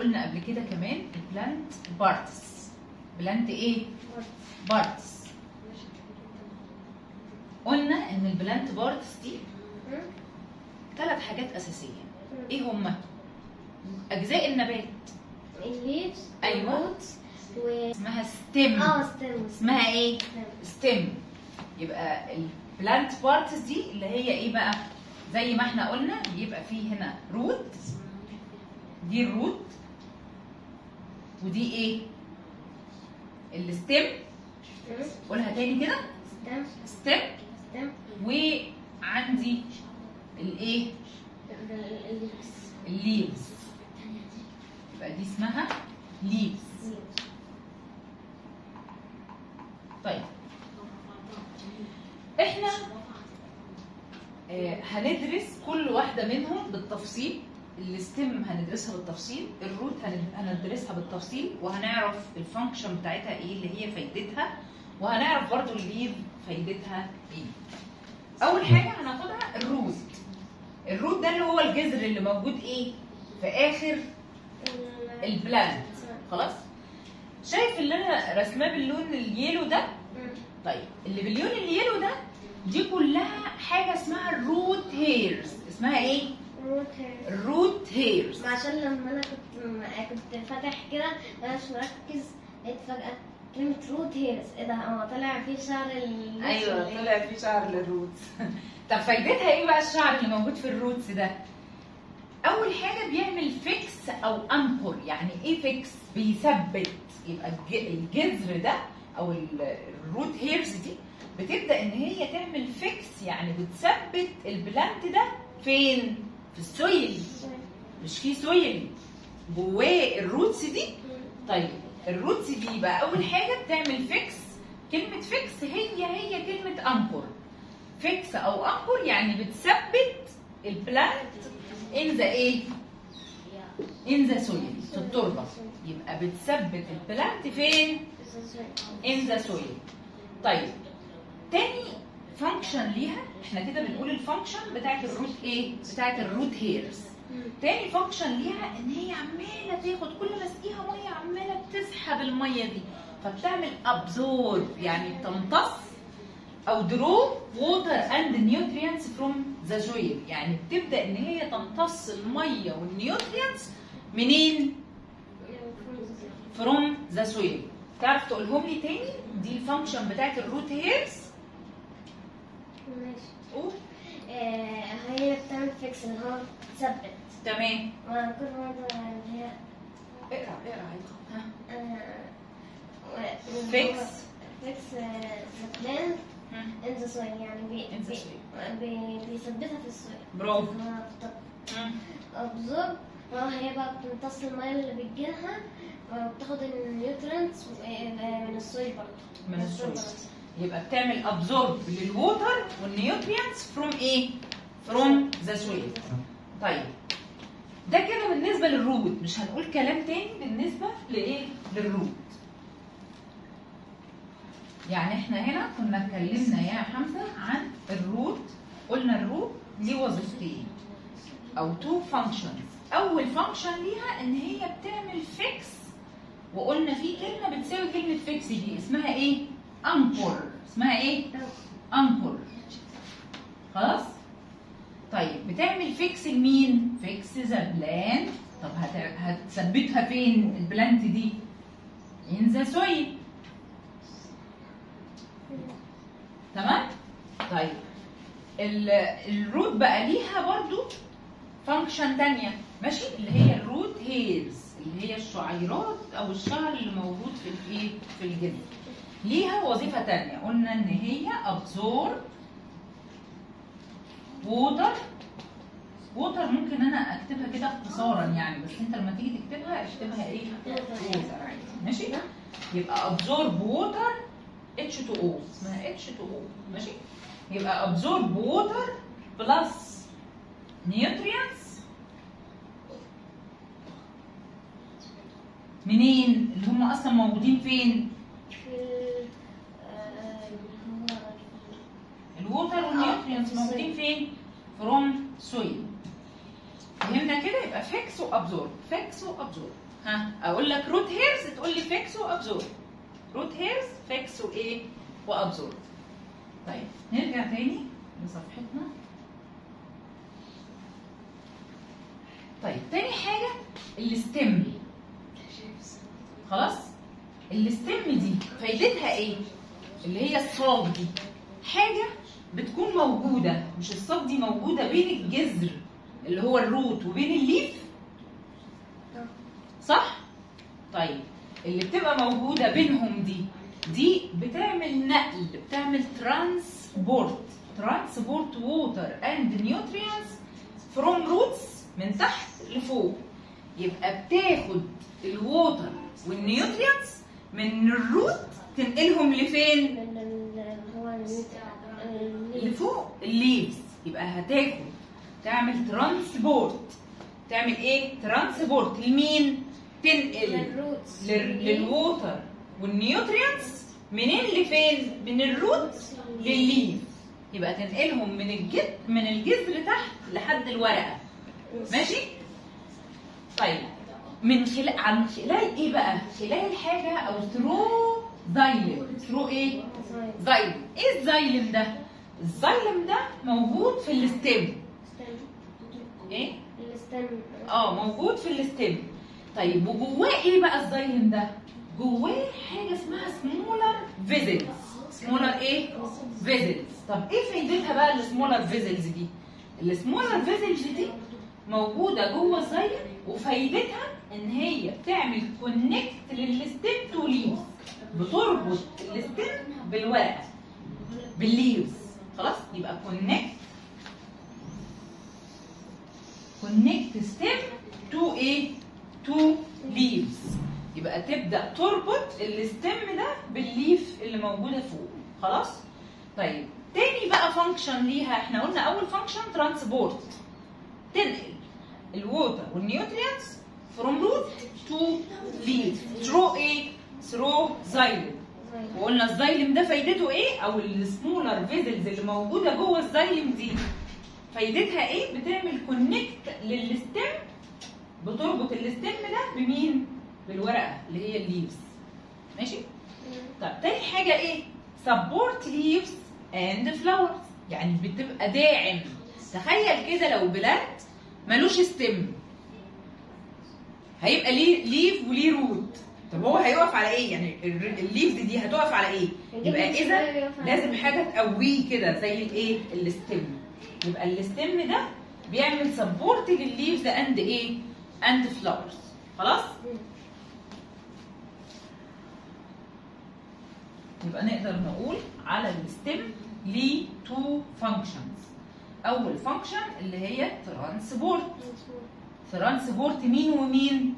قلنا قبل كده كمان البلانت بارتس. بلانت ايه؟ بارتس. قلنا ان البلانت بارتس دي 3 حاجات اساسيه. ايه هما؟ اجزاء النبات. الليفز. ايوه. اسمها ستيم. ستيم. اسمها ايه؟ ستيم. يبقى البلانت بارتس دي اللي هي ايه بقى؟ زي ما احنا قلنا بيبقى فيه هنا روت. دي الروت. ودي ايه؟ الستيم. قولها تاني كده. ستيم. وعندي الايه؟ الليفز. يبقى دي اسمها ليفز. طيب احنا هندرس كل واحده منهم بالتفصيل. الستيم هندرسها بالتفصيل، الروت هندرسها بالتفصيل، وهنعرف الفانكشن بتاعتها ايه اللي هي فايدتها، وهنعرف برضو الليف فايدتها ايه. اول حاجه هناخدها الروت. الروت ده اللي هو الجذر اللي موجود ايه في اخر البلانت. خلاص؟ شايف اللي انا رسماه باللون اليلو ده؟ طيب اللي باللون اليلو ده دي كلها حاجه اسمها الروت هيرز. اسمها ايه؟ روت هيرز. عشان لما انا كنت فاتح كده انا مش مركز، لقيت فجأة كلمة روت هيرز. ايه ده؟ طلع فيه شعر ايوه طلع فيه شعر للروتس. طب فايدتها ايه بقى الشعر اللي موجود في الروتس ده؟ اول حاجه بيعمل فيكس او انكر. يعني ايه فيكس؟ بيثبت. يبقى الجذر ده او الروت هيرز دي بتبدا ان هي تعمل فيكس، يعني بتثبت البلانت ده فين؟ في السويل. مش في سويل جواه الروتس دي. طيب الروتس دي بقى اول حاجه بتعمل فيكس. كلمه فيكس هي كلمه انكر. فيكس او انكر يعني بتثبت البلانت ان ذا ايه؟ ان ذا سويل، في التربه. يبقى بتثبت البلانت فين؟ ان ذا سويل. طيب تاني فانكشن ليها، احنا كده بنقول الفانكشن بتاعت الروت ايه؟ بتاعت الروت هيرز. تاني فانكشن ليها ان هي عماله تاخد، كل ما اسقيها ميه عماله تسحب الميه دي، فبتعمل ابزورب يعني بتمتص، او درو ووتر اند نيوترينتس فروم ذا سويل. يعني بتبدا ان هي تمتص الميه والنيوترينتس منين؟ فروم ذا سويل. تعرف تقولهم لي تاني؟ دي الفانكشن بتاعت الروت هيرز. ماشي. قول. هي بتعمل فيكس ان هو تثبت. تمام. وانا كل مرة هي اقرا عادي. فيكس ثبتان ان ذا سويل، يعني بيثبتها في السويل. برافو. ابزورب، هي بقى بتمتص الميه اللي بتجيلها وبتاخد النيوترينتس من السويل برضه. من السويل. يبقى بتعمل ابزورب للووتر والنيوترينتس فروم ايه؟ فروم ذا سويل. طيب ده كده بالنسبه للروت. مش هنقول كلام تاني بالنسبه لايه؟ للروت. يعني احنا هنا كنا اتكلمنا يا حمزه عن الروت. قلنا الروت ليه وظيفتين او تو فانكشنز. اول فانكشن ليها ان هي بتعمل فيكس، وقلنا في كلمه بتساوي كلمه فيكس دي اسمها ايه؟ انكر. اسمها ايه؟ انكر. خلاص؟ طيب بتعمل فيكس لمين؟ فيكس ذا بلانت. طب هتثبتها فين البلانت دي؟ ان ذا سويل. تمام؟ طيب الروت بقى ليها برضو فانكشن تانية، ماشي؟ اللي هي الروت هيرز، اللي هي الشعيرات او الشعر اللي موجود في الايه؟ في الجذر. ليها وظيفة تانية، قلنا ان هي absorb water. ووتر ممكن انا اكتبها كده اختصارا يعني، بس انت لما تيجي تكتبها اكتبها ايه؟ ووتر عادي. ماشي؟ يبقى absorb water H2O. اسمها H2O. ماشي؟ يبقى absorb water plus nutrients منين؟ اللي هم اصلا موجودين فين؟ الووتر والنيوترينتس موجودين فين؟ فروم سويل. فهمنا كده؟ يبقى فيكس وابزورب. فيكس وابزورب. ها اقول لك روت هيرز تقول لي فيكس وابزورب. روت هيرز فيكس وايه وابزورب. طيب نرجع تاني لصفحتنا. طيب تاني حاجه الستيم. خلاص الستيم دي فايدتها ايه؟ اللي هي الصاج دي حاجه بتكون موجوده، مش الصاج دي موجوده بين الجذر اللي هو الروت وبين الليف، صح؟ طيب اللي بتبقى موجوده بينهم دي بتعمل نقل، بتعمل ترانسبورت ووتر اند نيوترينتس فروم روتس من تحت لفوق. يبقى بتاخد الووتر والنيوترينتس من الروت تنقلهم لفين؟ لفوق الليفز. يبقى هتاخد تعمل ترانسبورت. تعمل ايه؟ ترانسبورت لمين؟ تنقل للووتر والنيوترينتس منين لفين؟ من الروت للليف. يبقى تنقلهم من الجذر تحت لحد الورقه. ماشي؟ طيب من خلال ايه بقى؟ خلال حاجه او ثرو زايلم. ثرو ايه؟ زايلم. ايه الزايلم ده؟ الزايلم ده موجود في الستيم. ايه؟ موجود في الستيم. طيب وجواه ايه بقى الزايلم ده؟ جواه حاجه اسمها سمولر فيزلز. سمولر ايه؟ فيزلز. طب ايه فايدتها بقى السمولر فيزلز دي؟ السمولر فيزلز دي موجوده جوه الزايلم، وفايدتها ان هي بتعمل كونكت للستيم تو ليفز. بتربط الستيم بالورقه بالليفز. خلاص يبقى كونكت ستيم تو ايه؟ تو ليفز. يبقى تبدا تربط الستيم ده بالليف اللي موجوده فوق. خلاص؟ طيب تاني بقى فانكشن ليها، احنا قلنا اول فانكشن ترانسبورت، تنقل الووتر والنيوترينتس فروم روت تو ليف ثرو ايه؟ ثرو زايلم. وقلنا الزايلم ده فايدته ايه؟ او السمولر فيزلز اللي موجوده جوه الزايلم دي فايدتها ايه؟ بتعمل كونكت للستيم، بتربط الستيم ده بمين؟ بالورقه اللي هي الليفز. ماشي؟ طب تاني حاجه ايه؟ سبورت ليفز اند فلاورز. يعني بتبقى داعم. تخيل كده لو بلاد ملوش ستيم هيبقى ليه ليف وليه روت. طب هو هيقف على ايه؟ يعني الليفز دي هتقف على ايه؟ يبقى اذا لازم حاجه تقويه كده زي الايه؟ الستيم. يبقى الستيم ده بيعمل سبورت للليفز اند ايه؟ اند فلاورز. خلاص؟ يبقى نقدر نقول على الستيم ليه تو فانكشنز. اول فانكشن اللي هي ترانسبورت. ترانسبورت مين ومين؟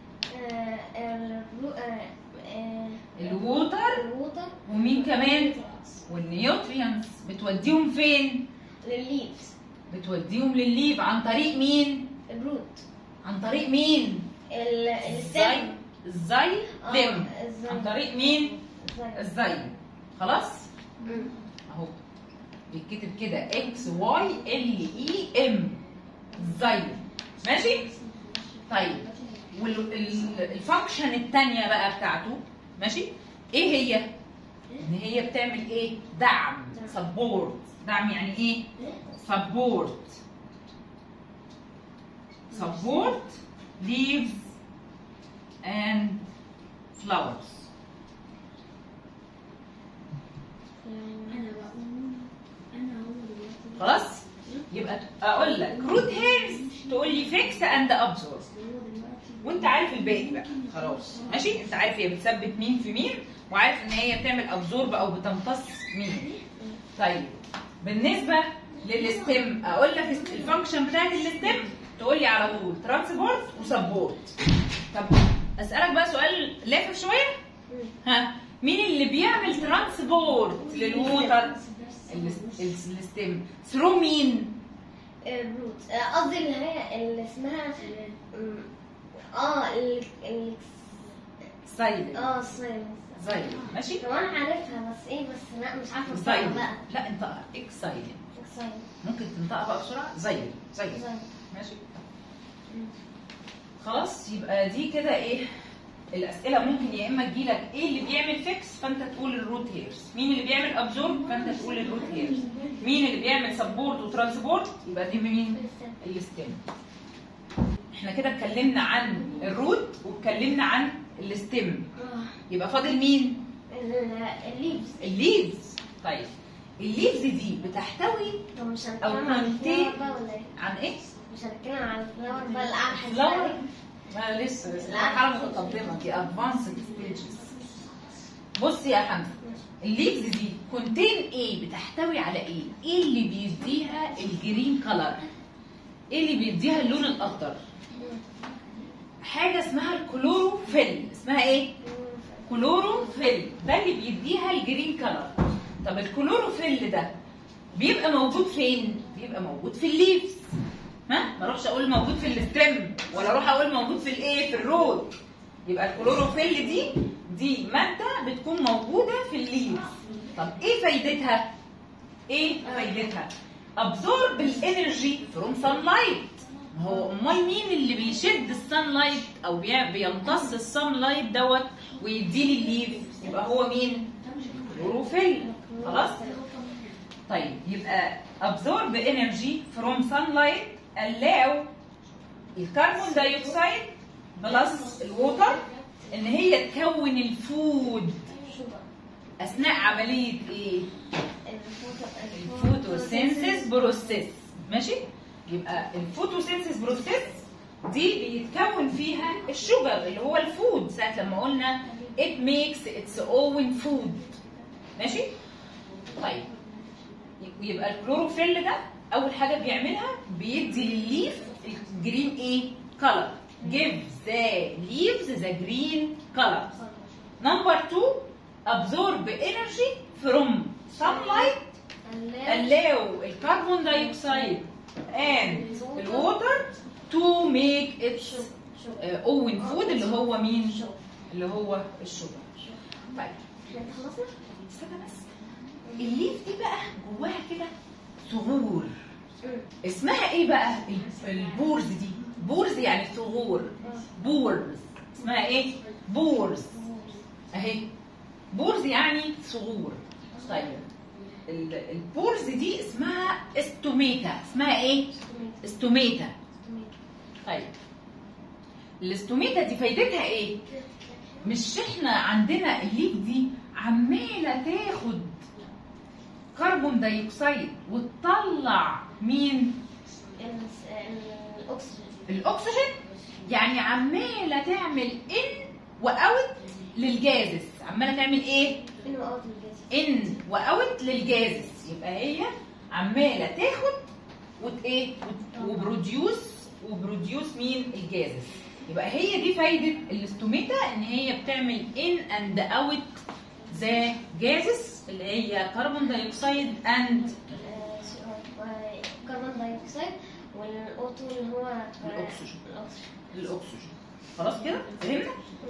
الووتر ومين كمان؟ والنيوترينتس. بتوديهم فين؟ للليفز. بتوديهم للليف عن طريق مين؟ الروت. عن طريق مين؟ الزايلم. الزايلم. عن طريق مين؟ الزايلم. خلاص؟ اهو بيتكتب كده اكس واي ال اي ام الزايلم. ماشي؟ طيب والفانكشن الثانيه بقى بتاعته ماشي؟ ايه هي؟ ان هي بتعمل ايه؟ دعم. سبورت. دعم يعني ايه؟ سبورت. سبورت leaves and flowers. خلاص؟ يبقى اقول لك روت هيرز تقول لي فيكس اند ابزورب، وانت عارف الباقي بقى خلاص. ماشي؟ انت عارف هي بتثبت مين في مين، وعارف ان هي بتعمل ابزورب او بتمتص مين. طيب بالنسبه للستيم اقول لك الفانكشن بتاعت الستيم تقول لي على طول ترانسبورت وسبورت. طب اسالك بقى سؤال لافف شويه. ها مين اللي بيعمل ترانسبورت للووتر؟ الستيم. ثرو مين؟ الروت. قصدي اللي هي اللي اسمها سايلنت. سايلنت. ماشي؟ هو انا عارفها بس ايه، بس لا مش عارفه سايلنت. لا انت اكسايلنت. ممكن تنطقها بقى بسرعه. زي ماشي. خلاص يبقى دي كده ايه الاسئله. ممكن يا اما تجيلك ايه اللي بيعمل فيكس فانت تقول الروت هيرز، مين اللي بيعمل ابزورب فانت تقول الروت هيرز، مين اللي بيعمل سبورت وترانسبورت يبقى دي مين؟ الستيم. احنا كده اتكلمنا عن الروت واتكلمنا عن الستيم، يبقى فاضل مين؟ الليفز. طيب الليفز دي بتحتوي مش او هنتكلم عن كونتين الفلاور بقى ولا ايه؟ عن ايه؟ مش هنتكلم عن الفلاور بقى الأعلى فلاور؟ ما لسه مرحله متقدمه دي ادفانسد ستيجز. بص يا حمزه الليفز دي كونتين ايه؟ بتحتوي على ايه؟ ايه اللي بيديها الجرين كلر؟ ايه اللي بيديها اللون الاخضر؟ حاجه اسمها الكلوروفيل. اسمها ايه؟ كلوروفيل. ده اللي بيديها الجرين كلر. طب الكلوروفيل ده بيبقى موجود فين؟ بيبقى موجود في الليفز. ها؟ ما اروحش اقول موجود في الستيم ولا اروح اقول موجود في الايه؟ في الروت. يبقى الكلوروفيل دي ماده بتكون موجوده في الليفز. طب ايه فايدتها؟ ايه فايدتها؟ ابزورب الانرجي فروم سان لايت. هو امال مين اللي بيشد السان لايت او بيمتص السان لايت دوت ويديه للليف؟ يبقى هو مين؟ كلوروفيل. خلاص؟ طيب يبقى absorb energy from sunlight allow الكربون دايوكسيد بلس الووتر ان هي تكون الفود اثناء عمليه ايه؟ الفوتوسينثيس بروسيس. ماشي؟ يبقى الفوتوسينثيس بروسيس دي بيتكون فيها الشوجر اللي هو الفود. ساعه لما قلنا it makes its own food. ماشي؟ طيب يبقى الكلوروفيل ده اول حاجه بيعملها بيدي للليف الجرين ايه؟ color. give the leaves the green color. number 2 absorb energy from sunlight allow الكربون دايوكسيد and الووتر to make its own food اللي هو مين؟ اللي هو الشوجر. طيب استنى بس. الليف دي بقى جواها كده ثغور. اسمها ايه بقى؟ البورز دي. بورز يعني ثغور. بورز اسمها ايه؟ بورز اهي. بورز يعني ثغور. طيب البورز دي اسمها استوميتا. اسمها ايه؟ استوميتا. طيب الاستوميتا دي فايدتها ايه؟ مش احنا عندنا الليف دي عماله تاخد كربون دايوكسيد وتطلع مين؟ الاكسجين. يعني عماله تعمل ان واوت للجازس. عماله تعمل ايه؟ ان واوت للجازس. يبقى هي عماله تاخد ايه؟ وبروديوس مين؟ الجازس. يبقى هي دي فايده الاستوميتا ان هي بتعمل ان اند اوت ذا جازس اللي هي كربون دايوكسيد اند كربون دايوكسيد والاوتو اللي هو الاكسجين. خلاص كده فهمنا؟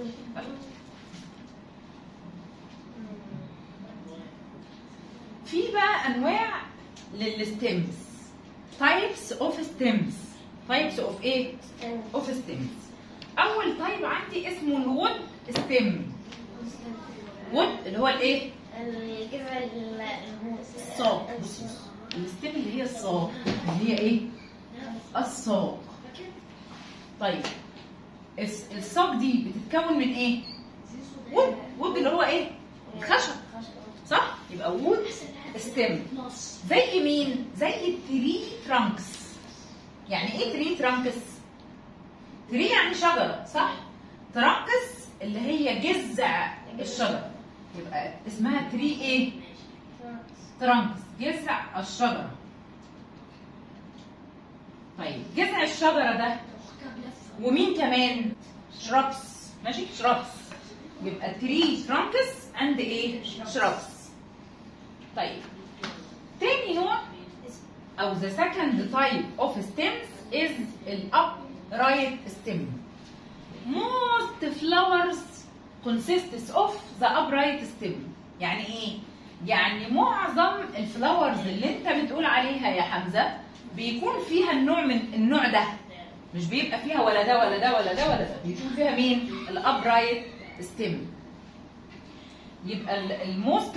في بقى انواع للستيمز. تايبس اوف ستيمز. تايبس اوف ايه؟ اوف ستيمز. اول تايب عندي اسمه الوود ستيم. وود اللي هو الايه؟ الجذع الساق. الستيم اللي هي الساق اللي هي ايه؟ الساق. طيب الساق دي بتتكون من ايه؟ وود. وود اللي هو ايه؟ الخشب صح؟ يبقى وود ستيم. زي مين؟ زي التري ترانكس. يعني ايه تري ترانكس؟ تري يعني شجره صح؟ ترانكس اللي هي جذع الشجره. يبقى اسمها تري ايه؟ ترانكس. جذع الشجره. طيب جذع الشجره ده ومين كمان؟ شرابس. ماشي؟ شرابس. يبقى تري ترانكس اند ايه؟ شرابس. طيب تاني نوع او the second type of stems is upright stem. Most flowers consists of the upright stem. يعني ايه؟ يعني معظم الفلاورز اللي انت بتقول عليها يا حمزه بيكون فيها النوع من النوع ده مش بيبقى فيها ولا ده ولا ده ولا ده ولا ده، بيكون فيها مين؟ الابرايت ستيم. يبقى الموست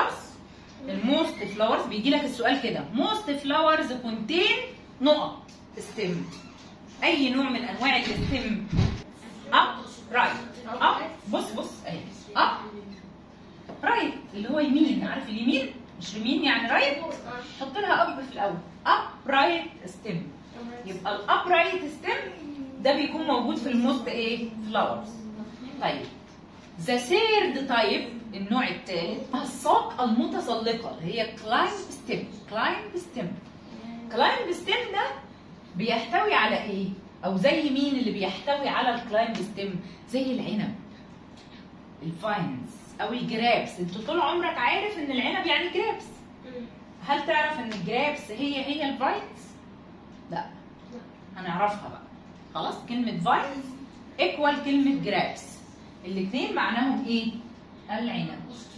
فلاورز بيجي لك السؤال كده، موست فلاورز كونتين نقط ستيم. اي نوع من انواع الستيم اب رايت. اب بص اهي، اب رايت اللي هو يمين، عارف اليمين؟ مش يمين يعني رايت، حط لها اب في الاول، اب رايت ستيم. يبقى الاب رايت ستيم ده بيكون موجود في الموست ايه؟ فلاورز. طيب ذا ثيرد تايب، النوع الثالث، الساق المتسلقه اللي هي كلايمب ستيم. كلايمب ستيم ده بيحتوي على ايه؟ او زي مين اللي بيحتوي على الكلايمب ستيم؟ زي العنب، الفاينز او الجرابس. انت طول عمرك عارف ان العنب يعني جرابس. هل تعرف ان الجرابس هي الفاينز؟ لا، هنعرفها بقى. خلاص، كلمه فاينز ايكوال كلمه جرابس، الاثنين معناهم ايه؟ العنب.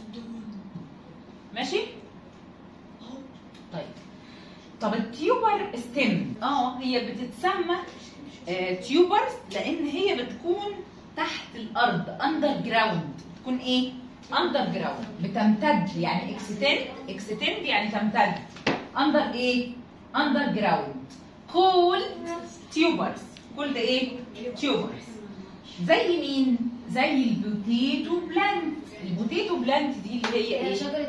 ماشي؟ طب التيوبر ستيم هي بتتسمى تيوبرز لان هي بتكون تحت الارض، اندر جراوند. بتكون ايه؟ اندر جراوند، بتمتد، يعني اكستند يعني تمتد. اندر ايه؟ اندر جراوند. كولد تيوبرز. كولد ايه؟ تيوبرز. زي مين؟ زي البوتيتو بلانت. البوتيتو بلانت دي اللي هي ايه؟ شجرة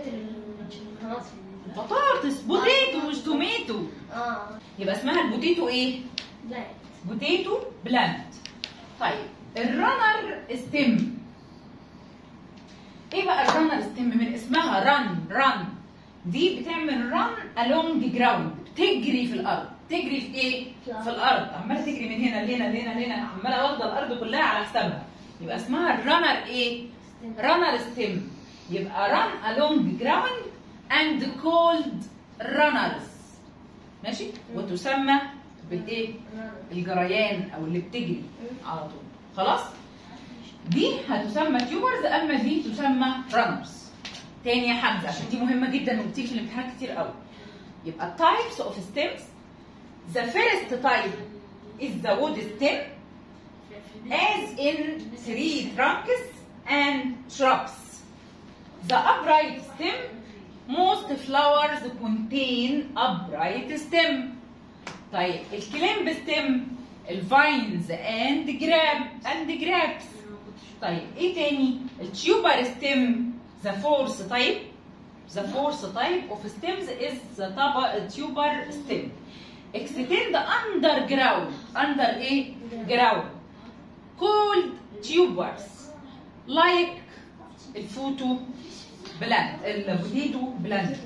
بطاطس. بوتيتو مش توميتو. يبقى اسمها البوتيتو ايه؟ بلانت. بوتيتو بلانت. طيب الرانر ستيم. ايه بقى الرانر ستيم؟ من اسمها ران دي بتعمل ران along جراوند، بتجري في الارض. تجري في ايه؟ في الارض، عماله تجري من هنا لهنا لهنا لهنا، عماله واخده الارض كلها على حسابها. يبقى اسمها الرانر ايه؟ رانر ستيم. يبقى ران along جراوند and called runners. ماشي؟ وتسمى بالايه؟ الجريان او اللي بتجري على طول. خلاص؟ دي هتسمى تيوبرز، اما دي تسمى رانرز. تاني يا حمزه عشان دي مهمه جدا وبتيجي في الامتحان كتير قوي. يبقى types of stems. The first type is the wood stem, as in tree trunks and shrubs. The upright stem, most flowers contain upright stem. طيب الكليمب ستيم، الفاينز and grapes. طيب ايه تاني؟ التيوبر ستيم. The fourth type of stems is the tuber stem. Extend underground. Under ايه؟ ground. Called tubers. Like البوتيتو بلانت.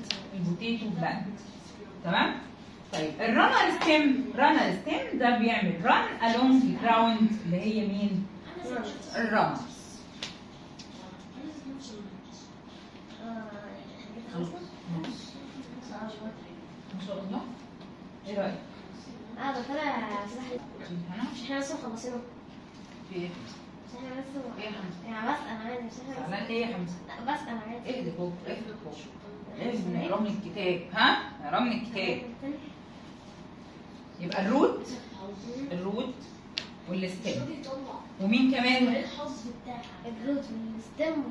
تمام؟ طيب الرانر ستيم ده بيعمل ران along جراوند اللي هي مين؟ الرانرز. ما شاء الله. ايه رايك؟ ده طلع سلاح. مش احنا لسه مخلصينه. في ايه؟ مش احنا لسه ايه يا حمزه؟ يعني بسأل عادي. مش احنا زعلان ليه يا حمزه؟ لا بسأل عادي. اهدى فوق. لازم نقرا من الكتاب. نقرا من الكتاب. يبقى الروت والستيم. ومين كمان؟ الروت والستيم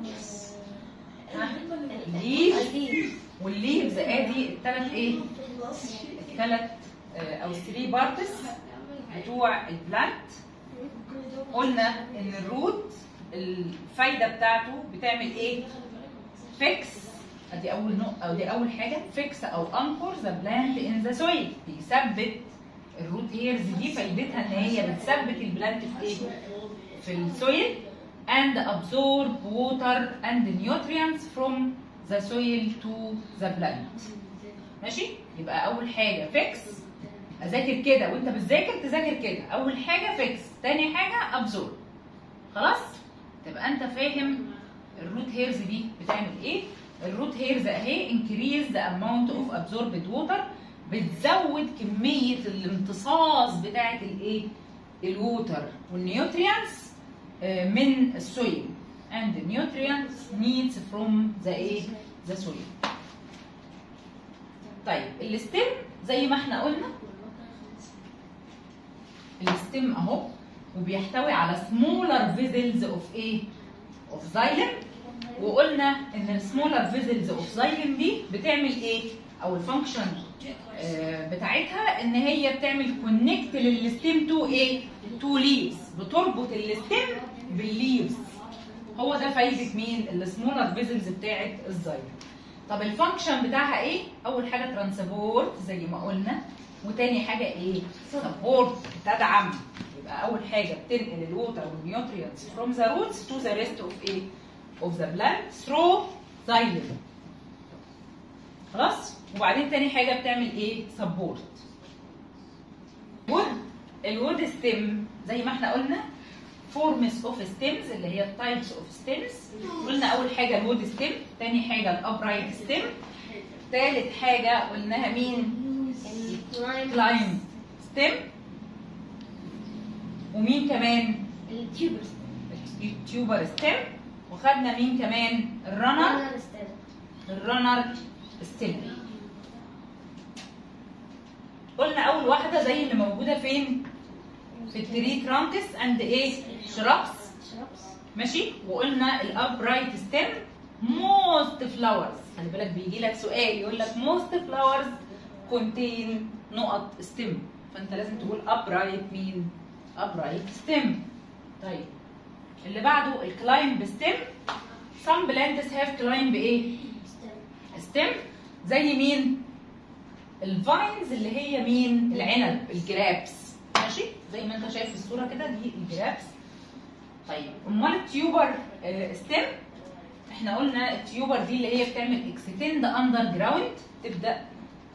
والليفز. ادي الثلاث ايه؟ الثلاث او الثري بارتس بتوع البلانت. قلنا ان الروت الفايده بتاعته بتعمل ايه؟ فيكس. ادي اول نقطه او دي اول حاجه، فيكس او انكور ذا بلانت ان ذا سويل. بيثبت الروت هيرز دي، فايدتها ان هي بتثبت البلانت في ايه؟ في السويل. and absorb water and nutrients from the soil to the plant. ماشي؟ يبقى اول حاجه فيكس. اذاكر كده وانت بتذاكر تذاكر كده. اول حاجه فيكس، تاني حاجه ابزورب. خلاص؟ تبقى انت فاهم الروت هيرز دي بتعمل ايه؟ الروت هيرز اهي increase the amount of absorbed water، بتزود كميه الامتصاص بتاعه الايه؟ الووتر والنيوتريانتس من السويل. and the nutrients needs from the ايه؟ the soil. طيب الستيم زي ما احنا قلنا الستيم اهو، وبيحتوي على سمولر فيزلز اوف ايه؟ اوف زايلم. وقلنا ان السمولر فيزلز اوف زايلم دي بتعمل ايه؟ او الفانكشن بتاعتها ان هي بتعمل كونكت للستيم تو ايه؟ تو ليفز، بتربط الستيم بالليفز. هو ده فايده مين؟ السمولر فيزلز بتاعت الزايلم. طب الفانكشن بتاعها ايه؟ اول حاجه ترانسبورت زي ما قلنا، وتاني حاجه ايه؟ سبورت، تدعم. يبقى اول حاجه بتنقل الووتر والنيوترينتس فروم ذا روتس تو ذا ريست اوف ايه؟ اوف ذا بلانت ثرو زايلم. خلاص؟ وبعدين تاني حاجه بتعمل ايه؟ سبورت. الوود ستيم زي ما احنا قلنا فورمز اوف ستيمز اللي هي التايبس اوف ستيمز. قلنا اول حاجه الوود ستيم، تاني حاجه الابرايت ستيم، تالت حاجه قلناها مين؟ الكلايم ستيم، ومين كمان؟ التيوبر ستيم، وخدنا مين كمان؟ الرنر ستيم. قلنا اول واحده زي اللي موجوده فين؟ في التري ترانكس اند ايه؟ شرابس. ماشي. وقلنا الابرايت ستيم موست فلاورز. خلي بالك بيجي لك سؤال يقول لك موست فلاورز كونتين نقط ستيم، فانت لازم تقول ابرايت مين؟ ابرايت ستيم. طيب اللي بعده الكلايمب ستيم. some plants have climb ايه؟ ستيم. زي مين؟ الفاينز اللي هي مين؟ العنب، الجرابس. ماشي؟ زي ما انت شايف في الصوره كده دي الجرابس. طيب امال التيوبر ستيم؟ احنا قلنا التيوبر دي اللي هي بتعمل اكستند اندر جراوند، تبدا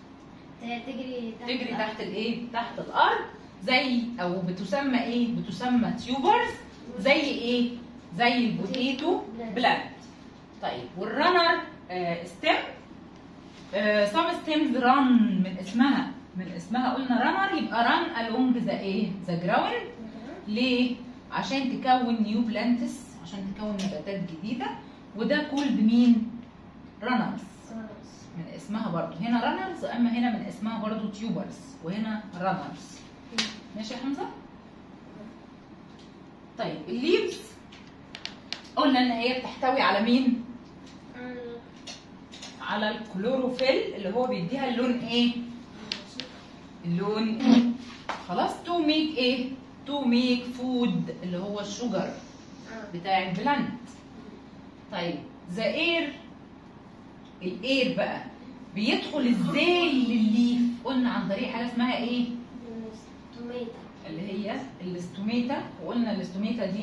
تجري تحت الايه؟ تحت الارض، زي او بتسمى ايه؟ بتسمى تيوبرز. زي ايه؟ زي البوتيتو بلانت. طيب والرنر ستيم، some stems run من اسمها قلنا رنر، يبقى run along the ايه؟ the ground. ليه؟ عشان تكون نيو بلانتس، عشان تكون نباتات جديده، وده كولد مين؟ رنرز. من اسمها برضو هنا رنرز، اما هنا من اسمها برضو تيوبرز، وهنا رنرز. ماشي يا حمزه؟ طيب الليفز قلنا ان هي بتحتوي على مين؟ على الكلوروفيل اللي هو بيديها اللون ايه؟ اللون ايه؟ خلاص. تو ميك ايه؟ تو ميك فود اللي هو الشجر بتاع البلانت. طيب ذا اير، الاير بقى بيدخل ازاي للليف؟ قلنا عن طريق حاجه اسمها ايه؟ اللي هي الاستوميتا. وقلنا الاستوميتا دي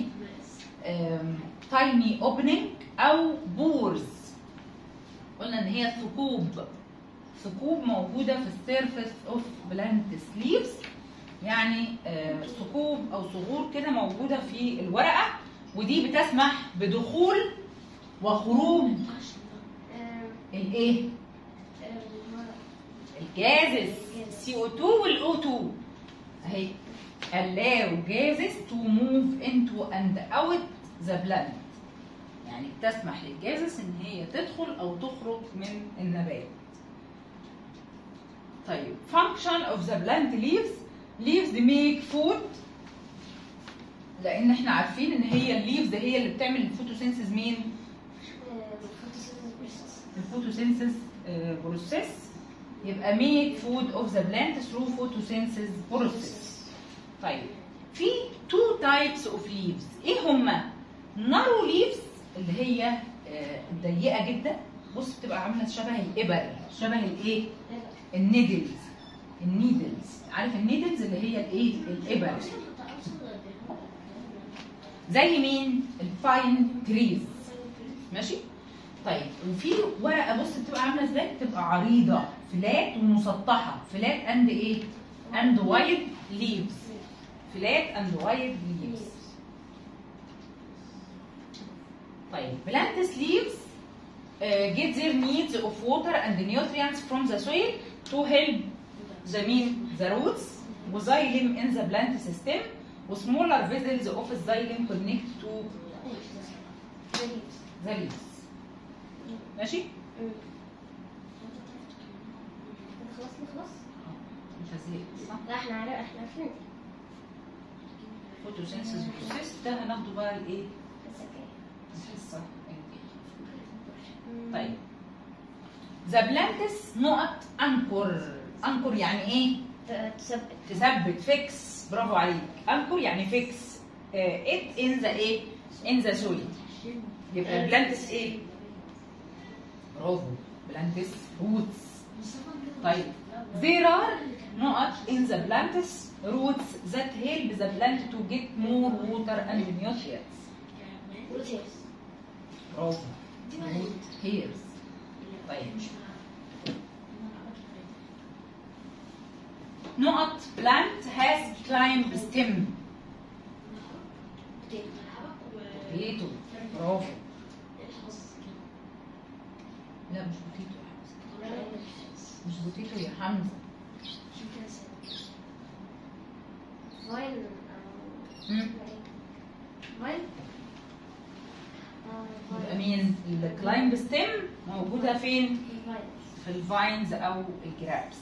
تايني اوبننج او بورز. قلنا ان هي ثقوب موجوده في السيرفيس اوف بلانتس ليفز، يعني ثقوب او ثغور كده موجوده في الورقه، ودي بتسمح بدخول وخروج الايه؟ الجازز CO2 والO2 اهي. allow gases to move into and out the plant، يعني تسمح للجازس ان هي تدخل او تخرج من النبات. طيب function of the plant leaves make food، لان احنا عارفين ان هي الليفز هي اللي بتعمل الفوتوسينثيز. مين؟ الفوتوسينثيز بروسيس. يبقى make food of the plant through photosynthesis process. طيب في two types of leaves. ايه هما؟ narrow leaves اللي هي ضيقه جدا، بص بتبقى عامله شبه الابر، شبه الايه؟ النيدلز. عارف النيدلز اللي هي الايه؟ الابر. زي مين؟ الباين تريز. ماشي؟ طيب وفي ورقه بص بتبقى عامله ازاي؟ بتبقى عريضه فلات ومسطحه، فلات اند ايه؟ اند وايد ليفز. فلات اند وايد ليفز. طيب plants leaves get their needs of water and nutrients from the soil to help the roots وxylem in the plant system وsmaller vessels of xylem connect to the leaves. ماشي؟ خلاص انت زهقت صح؟ لا احنا عارفين. فوتوسينثيس بروسيس ده هناخده بقى الايه؟ الحصه طيب ذا بلانتس نقط انكر. انكر يعني ايه؟ تثبت فيكس. برافو عليك. انكر يعني فيكس ات ان ذا ايه؟ ان ذا سويل. يبقى بلانتس ايه؟ برافو بلانتس روتس. طيب there are نقط in the plants roots that help the plant to get more water and nutrients. برافو root hairs. طيب نقط plant has climb stem. بوتيتو. برافو. لا مش بوتيتو يا حمزة. مش بوتيتو يا حمزة. يبقى مين؟ الكلايمب ستيم موجودة فين؟ في الفاينز أو الجرابس.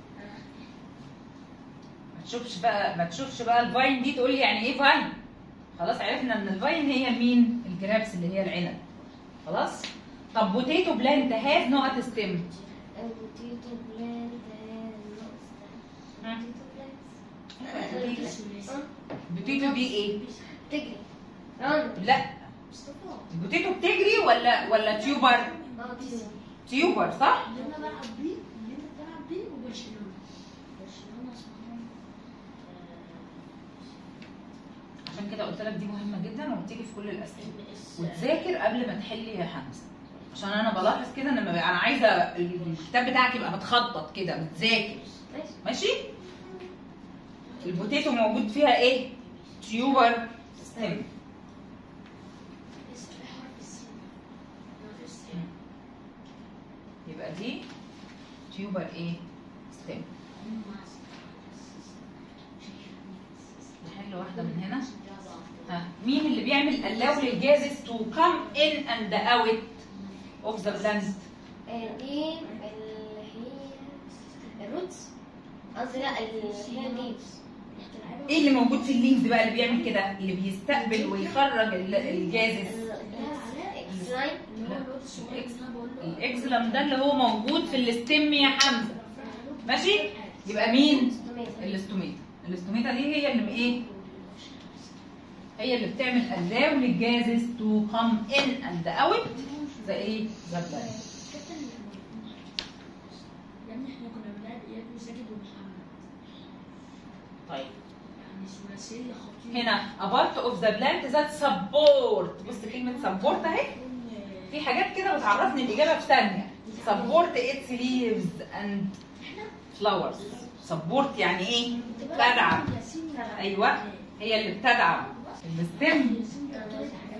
ما تشوفش بقى الفاين دي تقول لي يعني إيه فاين؟ خلاص عرفنا إن الفاين هي مين؟ الجرابس اللي هي العنب. خلاص؟ طب بوتيتو بلانت هاز نقط ستيم. البوتيتو بلانت بوتيتو دي ايه؟ بتجري. لا البوتيتو بتجري ولا تيوبر؟ تيوبر صح؟ اللي انا بلعب بيه وبرشلونه عشان كده قلت لك دي مهمه جدا وبتيجي في كل الاسئله وتذاكر قبل ما تحل يا حمزه. عشان انا بلاحظ كده ان انا عايزه الكتاب بتاعك يبقى متخطط كده بتذاكر. ماشي؟ البوتيتو موجود فيها ايه؟ تيوبر ستيم. يبقى دي تيوبر ايه؟ ستيم. نحل واحده من هنا. ها مين اللي بيعمل allow للجازز to come in and out of the plant؟ دي اللي هي الروتس. قصدي لا اللي هي الليفز. ايه اللي موجود في الليفز بقى اللي بيعمل كده؟ اللي بيستقبل ويخرج الجازز. الاكسلم ده اللي هو موجود في الستيم يا حمزه. ماشي؟ يبقى مين؟ الاستوميتا. الاستوميتا دي هي اللي ايه؟ هي اللي بتعمل allow للجازز to come in and out زي ايه؟ زي البلد. يعني احنا كنا بنلعب اياد وساجد ومحمد. طيب يعني ثلاثيه خطيره. هنا a part of the plant that support. بص كلمة support اهي. في حاجات كده بتعرفني الإجابة في ثانية. support its leaves and flowers. support يعني إيه؟ تدعم. أيوه هي اللي بتدعم. الستم